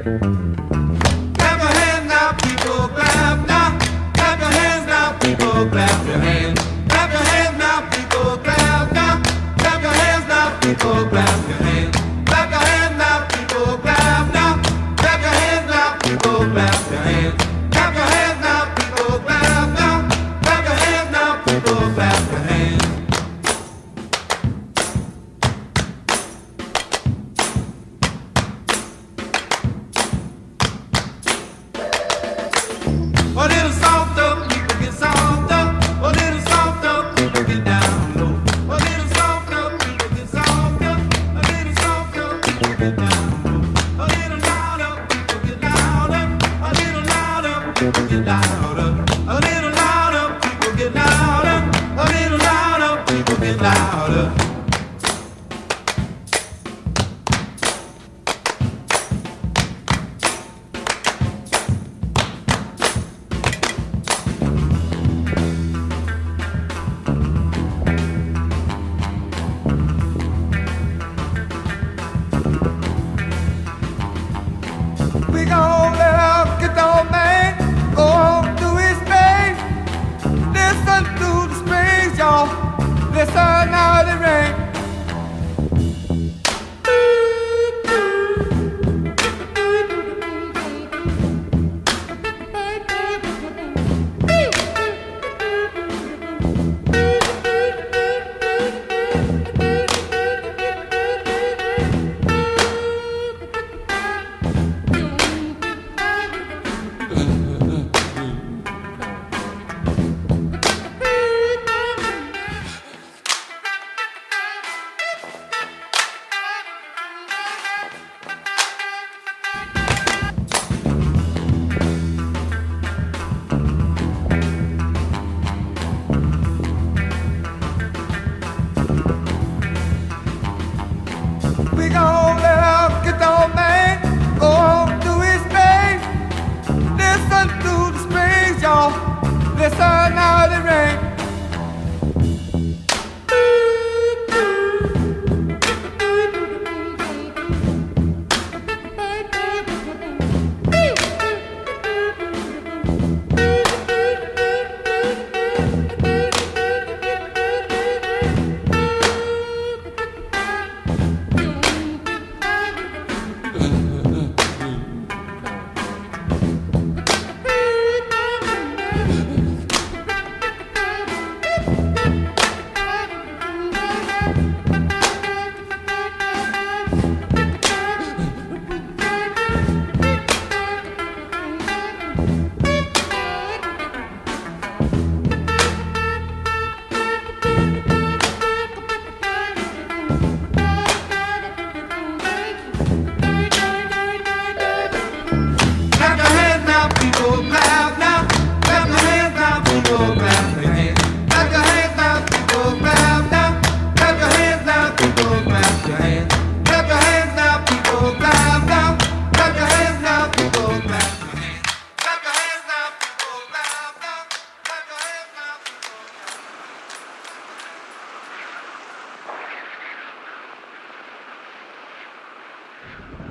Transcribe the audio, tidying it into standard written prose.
Clap your hands now, people, clap now. Clap your hands now, people, clap your hands. Clap your hands now, people, clap now. Clap your hands now, people, clap your hands. Clap your hands now, people, clap now. Clap your hands now, people, clap your hands. Clap your hands now, people, clap now. Clap your hands now, people, clap your hands. A little softer, people get softer. A little softer, people get down low. A little softer, people get softer. A little softer, people get down low. A little louder, people get louder. A little louder, people get louder. A little louder, people get louder. A little louder, people get louder. We gon' let our guitar man go on to his pain. Listen to the strings, y'all. Listen how they ring. We gon' let our guitar man go on to his pain. Listen to the strings, y'all. Listen how they ring. Clap your hands now, people, clap now. Clap your hands now, people, clap your hands. Clap your hands now, people, clap now. Clap your hands now, people, clap your hands. Clap your hands now, people, clap now. Clap your hands now, people, clap your hands. Clap your hands now, people, clap now. Clap your hands now, people.